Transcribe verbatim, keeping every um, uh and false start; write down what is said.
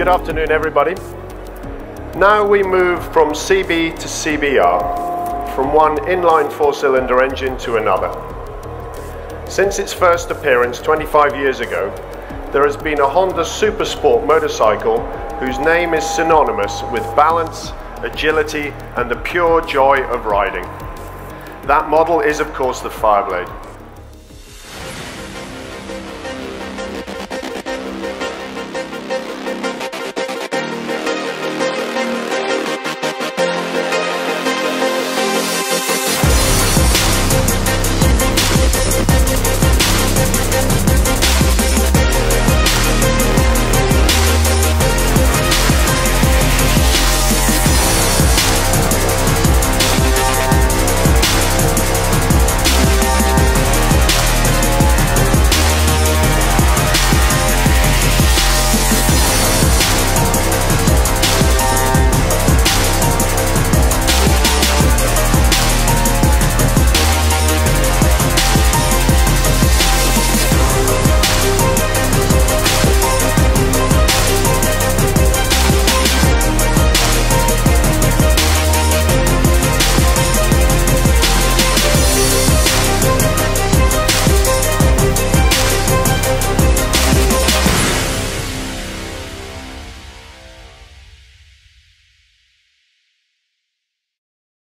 Good afternoon, everybody. Now we move from C B to C B R, from one inline four-cylinder engine to another. Since its first appearance twenty-five years ago, there has been a Honda Supersport motorcycle whose name is synonymous with balance, agility, and the pure joy of riding. That model is, of course, the Fireblade.